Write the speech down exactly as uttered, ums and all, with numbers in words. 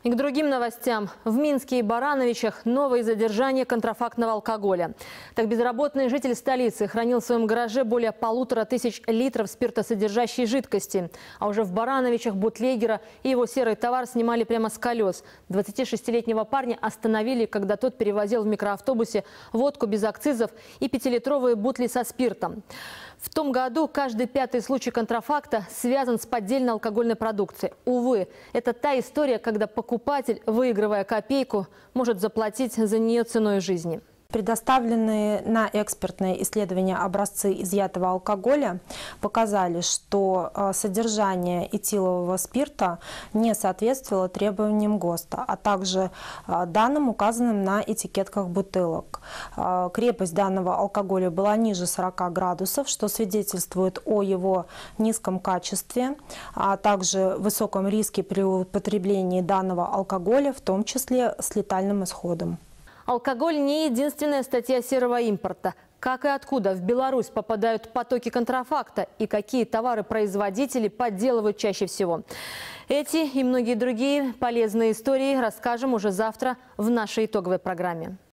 И к другим новостям. В Минске и Барановичах новые задержания контрафактного алкоголя. Так, безработный житель столицы хранил в своем гараже более полутора тысяч литров спиртосодержащей жидкости. А уже в Барановичах бутлегера и его серый товар снимали прямо с колес. двадцатишестилетнего парня остановили, когда тот перевозил в микроавтобусе водку без акцизов и пятилитровые бутли со спиртом. В том году каждый пятый случай контрафакта связан с поддельной алкогольной продукцией. Увы, это та история, когда покупатель, выигрывая копейку, может заплатить за нее ценой жизни. Предоставленные на экспертное исследование образцы изъятого алкоголя показали, что содержание этилового спирта не соответствовало требованиям ГОСТа, а также данным, указанным на этикетках бутылок. Крепость данного алкоголя была ниже сорока градусов, что свидетельствует о его низком качестве, а также высоком риске при употреблении данного алкоголя, в том числе с летальным исходом. Алкоголь не единственная статья серого импорта. Как и откуда в Беларусь попадают потоки контрафакта и какие товары производители подделывают чаще всего. Эти и многие другие полезные истории расскажем уже завтра в нашей итоговой программе.